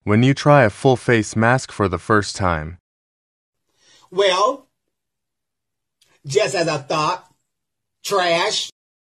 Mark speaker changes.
Speaker 1: When you try a full-face mask for the first time.
Speaker 2: Well, just as I thought, trash.